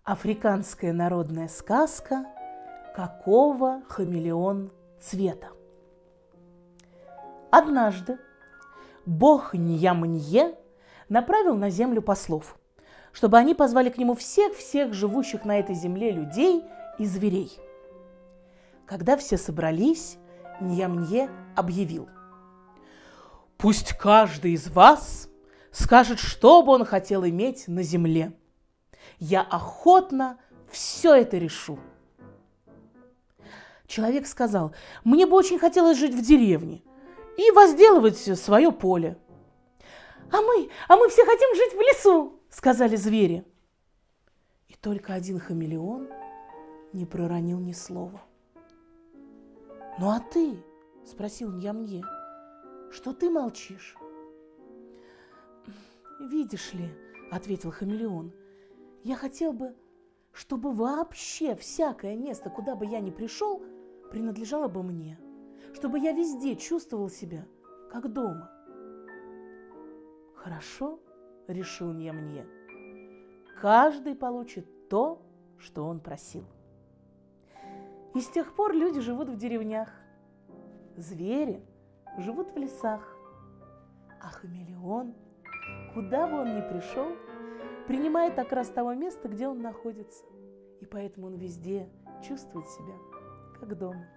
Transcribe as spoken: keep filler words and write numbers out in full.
Африканская народная сказка «Какого хамелеон цвета». Однажды бог Ньямнье направил на землю послов, чтобы они позвали к нему всех-всех живущих на этой земле людей и зверей. Когда все собрались, Ньямнье объявил: «Пусть каждый из вас скажет, что бы он хотел иметь на земле. Я охотно все это решу». Человек сказал: «Мне бы очень хотелось жить в деревне и возделывать свое поле». «А мы, а мы все хотим жить в лесу», — сказали звери. И только один хамелеон не проронил ни слова. «Ну а ты?» — спросил Ньямнье. «Что ты молчишь?» «Видишь ли, — ответил хамелеон, — я хотел бы, чтобы вообще всякое место, куда бы я ни пришел, принадлежало бы мне, чтобы я везде чувствовал себя как дома». «Хорошо, — решил Ньямнье, — каждый получит то, что он просил». И с тех пор люди живут в деревнях, звери живут в лесах, а хамелеон, куда бы он ни пришел, принимает окрас того места, где он находится, и поэтому он везде чувствует себя как дома.